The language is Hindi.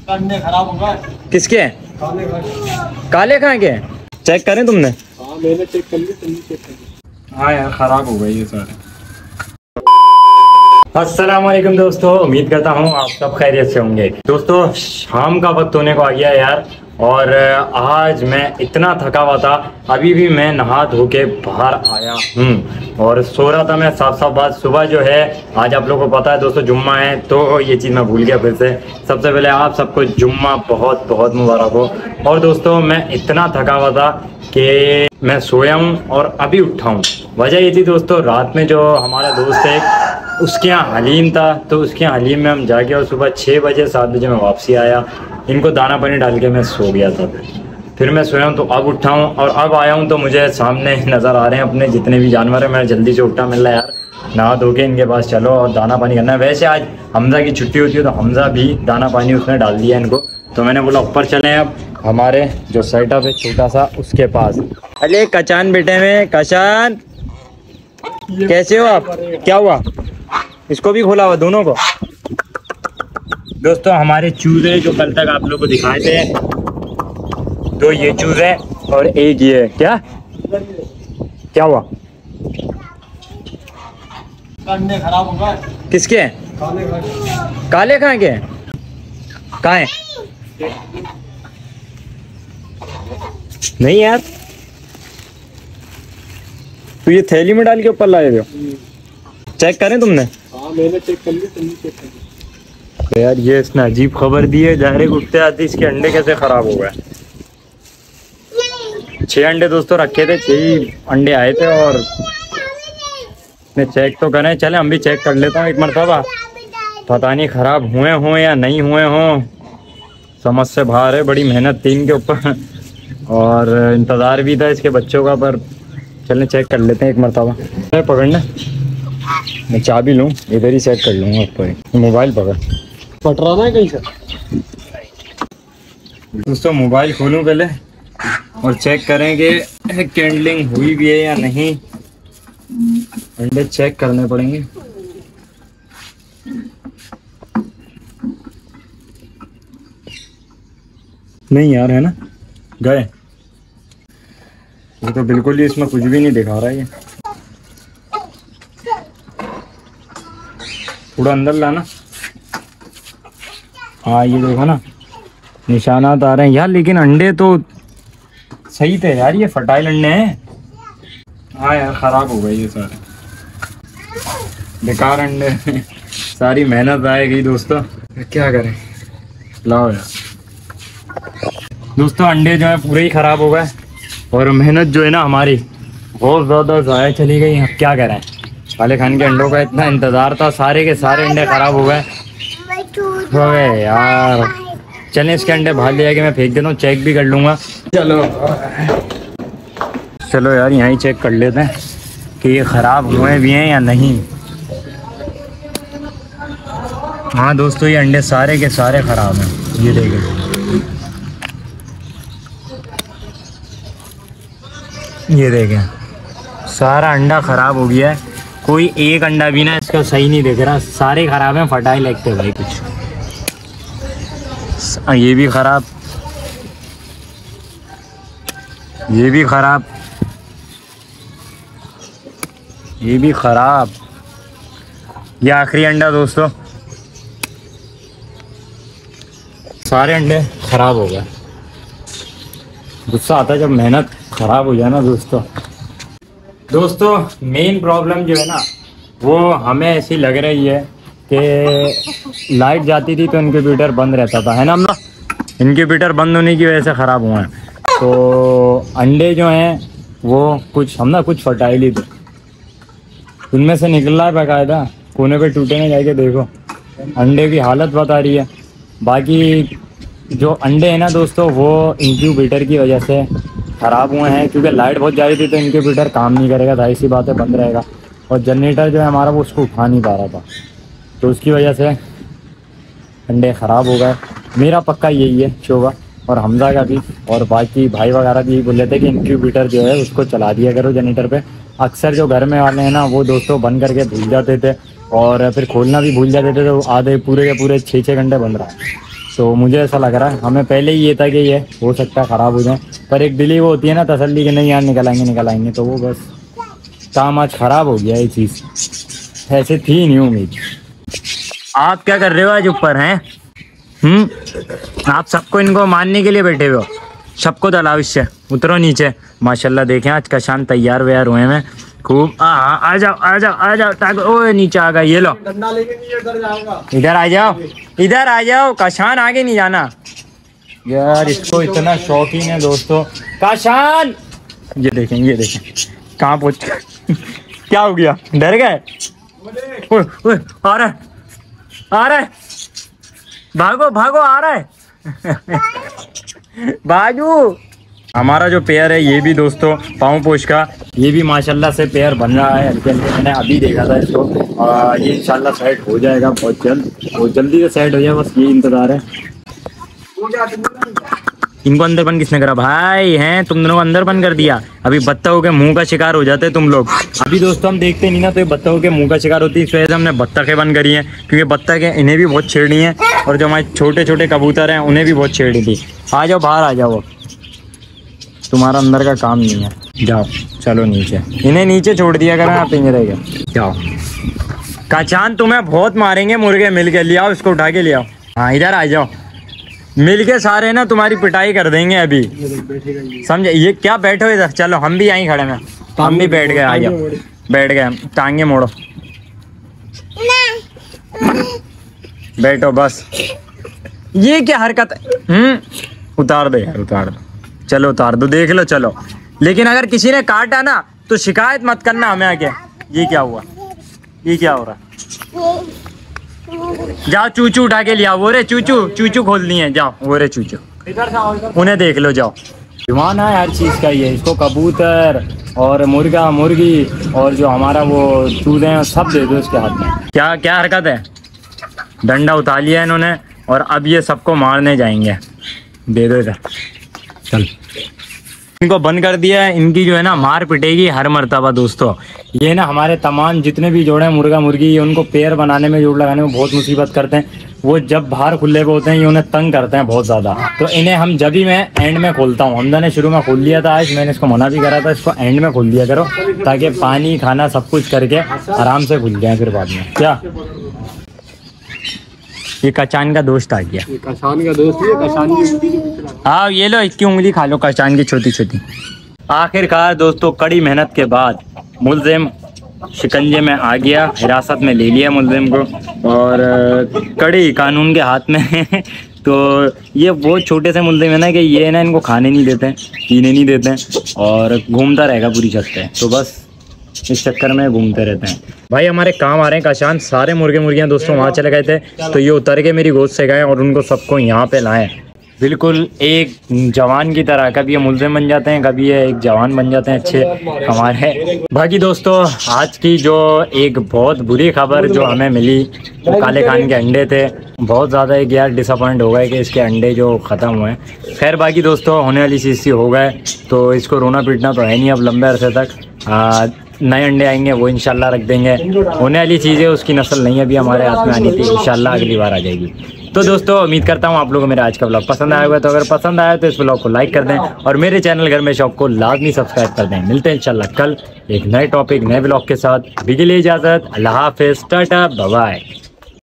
अंडे खराब हो गए। किसके हैं? काले कहाँ के हैं? चेक करें तुमने? हाँ मैंने चेक कर लिया, तुमने चेक कर लिया। हाँ यार खराब हो गए ये सारे। अस्सलाम वालेकुम दोस्तों, उम्मीद करता हूँ आप सब खैरियत से होंगे। दोस्तों शाम का वक्त होने को आ गया यार, और आज मैं इतना थका हुआ था, अभी भी मैं नहा धो के बाहर आया हूँ और सो रहा था मैं। साफ साफ बात, सुबह जो है आज आप लोगों को पता है दोस्तों जुम्मा है, तो ये चीज़ मैं भूल गया फिर से। सबसे पहले आप सबको जुम्मा बहुत बहुत मुबारक हो। और दोस्तों मैं इतना थका हुआ था कि मैं सोया हूँ और अभी उठा हूँ। वजह ये थी दोस्तों, रात में जो हमारा दोस्त है उसके यहाँ हलीम था, तो उसके यहाँ हलीम में हम जाके और सुबह 6 बजे 7 बजे मैं वापसी आया। इनको दाना पानी डाल के मैं सो गया था, फिर मैं सोया हूँ तो अब उठा हूँ और अब आया हूँ तो मुझे सामने नज़र आ रहे हैं अपने जितने भी जानवर हैं। मैं जल्दी से उठा, मिल रहा यार नहा धो के इनके पास चलो और दाना पानी करना है। वैसे आज हमजा की छुट्टी होती है तो हमजा भी दाना पानी उसने डाल दिया इनको, तो मैंने बोला ऊपर चलें अब हमारे जो सेटअप है छोटा सा उसके पास। अरे कचान बेटे में, कचान कैसे हो आप? क्या हुआ? इसको भी खोला हुआ दोनों को? दोस्तों हमारे चूजे जो कल तक आप लोगों को दिखाए थे, 2 ये चूजे और एक ये। क्या हुआ? अंडे खराब हो गए। किसके हैं? काले कहाँ के हैं? कहाँ हैं? नहीं यार, तो ये थैली में डाल के ऊपर लाए हो? चेक करें तुमने? हाँ मैंने चेक कर लिया, तुमने चेक कर लिया। तो यार ये इसने अजीब खबर दी है, डायरेक्ट उठते आते इसके अंडे कैसे खराब हो गए। 6 अंडे दोस्तों रखे थे, 6 ही अंडे आए थे और चेक तो करें। चले हम भी चेक कर लेता हूँ एक मरतबा, पता नहीं खराब हुए हों या नहीं हुए हों, समझ से बाहर है। बड़ी मेहनत थी इनके ऊपर और इंतज़ार भी था इसके बच्चों का, पर चलने चेक कर लेते हैं एक मरतबा। पकड़ना, मैं चाबी लूँ, इधर ही सेट कर लूँगा ऊपर। मोबाइल पकड़, पट रहा है कहीं से। दोस्तों मोबाइल खोलूँ पहले और चेक करें कि कैंडलिंग हुई भी है या नहीं। अंडे चेक करने पड़ेंगे। नहीं यार, है ना, गए। ये तो बिल्कुल ही इसमें कुछ भी नहीं दिखा रहा है। ये थोड़ा अंदर लाना। हाँ ये देखो ना, निशानात आ रहे हैं यार, लेकिन अंडे तो सही थे यार, ये फर्टाइल अंडे हैं। हाँ यार खराब हो गए ये सारे, बेकार अंडे सारी मेहनत आएगी दोस्तों, क्या करें। लाओ यार दोस्तों, अंडे जो है पूरे ही खराब हो गए और मेहनत जो है ना हमारी बहुत ज़्यादा ज़ाया चली गई। अब क्या करें, काले खान के अंडों का इतना इंतज़ार था, सारे के सारे अंडे खराब हो गए यार। चलें इसके अंडे बाहर ले जाके मैं फेंक देता हूँ, चेक भी कर लूँगा। चलो यार यहाँ ही चेक कर लेते हैं कि ये ख़राब हुए भी हैं या नहीं। हाँ दोस्तों ये अंडे सारे के सारे ख़राब हैं, ये देखें, ये देखें सारा अंडा ख़राब हो गया है। कोई एक अंडा भी ना इसका सही नहीं दिख रहा, सारे ख़राब हैं, फटाई लगते भाई कुछ। ये भी ख़राब, ये भी ख़राब, ये भी ख़राब। ये आखिरी अंडा दोस्तों, सारे अंडे ख़राब हो गए। गुस्सा आता है जब मेहनत ख़राब हो जाए ना दोस्तों। मेन प्रॉब्लम जो है ना वो हमें ऐसी लग रही है कि लाइट जाती थी तो इनक्यूबेटर बंद रहता था, है ना हमला? इनक्यूबेटर बंद होने की वजह से ख़राब हुए हैं। तो अंडे जो हैं वो कुछ फर्टाइल ही थे, उनमें से निकल रहा है बाकायदा, कोने पे टूटे में जाके देखो, अंडे की हालत बता रही है। बाकी जो अंडे हैं ना दोस्तों वो इंक्यूबेटर की वजह से ख़राब हुए हैं, क्योंकि लाइट बहुत जा रही थी तो इंक्यूबेटर काम नहीं करेगा, जाहिर सी बात है बंद रहेगा। और जनरेटर जो है हमारा वो उसको उठा नहीं पा रहा था, तो उसकी वजह से अंडे ख़राब हो गए। मेरा पक्का यही है शोभा और हमजा का भी, और बाकी भाई वगैरह भी यही बोल रहे थे कि इंक्यूबेटर जो है उसको चला दिया करो जनरेटर पे। अक्सर जो घर में वाले हैं ना वो दोस्तों बंद करके भूल जाते थे और फिर खोलना भी भूल जाते थे, तो आधे पूरे के पूरे 6-6 घंटे बंद रहा। तो मुझे ऐसा लग रहा है, हमें पहले ही ये था कि ये हो सकता है ख़राब हो जाए, पर एक दिली वो होती है ना तसल्ली कि नहीं यार निकल आएंगे, तो वो बस काम आज ख़राब हो गया ये चीज़, ऐसे थी नहीं उम्मीद। आप क्या कर रहे हो आज ऊपर हैं? आप सबको इनको मारने के लिए बैठे हुए हो? सबको दलाओ इससे, उतरो नीचे। माशाल्लाह देखें आज कशान तैयार व्यार हुए हैं खूब। आ जाओ ताको। ओए नीचे आ गए, ये लो डंडा लेके नहीं इधर जाएगा। इधर आ जाओ कशान, आगे नहीं जाना यार, इसको इतना शौकीन है दोस्तों कशान। ये देखें कहाँ पहुँच क्या हो गया, डर गए? आ रहा है भागो आ रहा है बाजू। हमारा जो पेयर है ये भी दोस्तों पाँव पोछ का, ये भी माशाल्लाह से पेयर बन रहा है हल्के हल्के। मैंने अभी देखा था इसको, ये इंशाल्लाह सेट हो जाएगा बहुत जल्दी से सेट हो जाए, बस ये इंतज़ार है। इनको अंदर बंद किसने करा भाई? हैं तुम दोनों को अंदर बंद कर दिया। अभी बत्तखों के मुंह का शिकार हो जाते तुम लोग। अभी दोस्तों हम देखते नहीं ना, तो ये बत्तखों के मुंह का शिकार होती है, इस वजह से हमने बत्तखें बंद करी हैं, क्योंकि बत्तखें इन्हें भी बहुत छेड़ी हैं, और जो हमारे छोटे छोटे कबूतर हैं उन्हें भी बहुत छेड़ी थी। आ जाओ बाहर आ जाओ, तुम्हारा अंदर का काम नहीं है, जाओ चलो नीचे। इन्हें नीचे छोड़ दिया करें आप पिंजरे के, जाओ। कचान तुम्हें बहुत मारेंगे मुर्गे मिल के, ले आओ इसको उठा के ले आओ। हाँ इधर आ जाओ, मिल के सारे ना तुम्हारी पिटाई कर देंगे अभी, समझे? ये क्या बैठो इधर, चलो हम भी यहीं खड़े हैं, हम भी बैठ गए। आ जाओ बैठ गए, टांगे मोड़ो, बैठो बस। ये क्या हरकत है? उतार दो यार, उतार दो, चलो उतार दो, देख लो चलो। लेकिन अगर किसी ने काटा ना तो शिकायत मत करना हमें आके। ये क्या हुआ, ये क्या हो रहा है? जाओ चूचू उठा के लिया, वो रे चूचू खोल दिए, जाओ वो रे चूचू, उन्हें देख लो जाओ। दीवाना है हर चीज़ का ये, इसको कबूतर और मुर्गा मुर्गी और जो हमारा वो चूजे हैं सब दे दो इसके हाथ में। क्या हरकत है? डंडा उतार लिया इन्होंने और अब ये सबको मारने जाएंगे। दे दो इधर, चल इनको बंद कर दिया है। इनकी जो है ना मार पिटेगी हर मर्तबा दोस्तों। ये ना हमारे तमाम जितने भी जोड़े हैं मुर्गा मुर्गी, ये उनको पेयर बनाने में, जोड़ लगाने में बहुत मुसीबत करते हैं। वो जब बाहर खुले पे होते हैं ये उन्हें तंग करते हैं बहुत ज़्यादा, तो इन्हें हम जब ही मैं एंड में खोलता हूँ। हमदा ने शुरू में खोल लिया था, आज मैंने इसको मना भी करा था, इसको एंड में खोल दिया करो ताकि पानी खाना सब कुछ करके आराम से खुल जाए फिर बाद में। क्या ये कचान का दोस्त आ गया, कशान का दोस्त है, कशान की। हाँ ये लो इसकी उंगली खा लो, कचान की छोटी छोटी। आखिरकार दोस्तों कड़ी मेहनत के बाद मुल्जिम शिकंजे में आ गया, हिरासत में ले लिया मुल्जिम को, और कड़ी कानून के हाथ में तो ये बहुत छोटे से मुल्जिम है ना कि ये ना इनको खाने नहीं देते हैं, पीने नहीं देते हैं, और घूमता रहेगा पूरी छत पे, तो बस इस चक्कर में घूमते रहते हैं। भाई हमारे काम आ रहे हैं कशान, सारे मुर्गे मुर्गियाँ दोस्तों वहाँ चले गए थे, तो ये उतर के मेरी गोद से गए और उनको सबको यहाँ पे लाएं, बिल्कुल एक जवान की तरह। कभी ये मुल्जिम बन जाते हैं, कभी ये एक जवान बन जाते हैं अच्छे हमारे। बाकी दोस्तों आज की जो एक बहुत बुरी खबर जो हमें मिली, वो काले कान के अंडे थे। बहुत ज़्यादा एक यार डिसअपॉइंट हो गए कि इसके अंडे जो ख़त्म हुए। खैर बाकी दोस्तों होने वाली चीज़ हो गए, तो इसको रोना पीटना तो है नहीं अब लंबे अरसे तक। नए अंडे आएंगे वो इंशाल्लाह रख देंगे। होने वाली चीज़ें उसकी नस्ल नहीं अभी हमारे हाथ में आनी थी, इंशाल्लाह अगली बार आ जाएगी। तो दोस्तों उम्मीद करता हूँ आप लोगों को मेरा आज का ब्लॉग पसंद आया होगा, तो अगर पसंद आया तो इस ब्लॉग को लाइक कर दें और मेरे चैनल घर में शॉप को लाजमी सब्सक्राइब कर दें। मिलते हैं इंशाल्लाह कल एक नए टॉपिक नए ब्लॉग के साथ। अभी के लिए इजाज़त, अल्लाह हाफिज़, टाटा बाय बाय।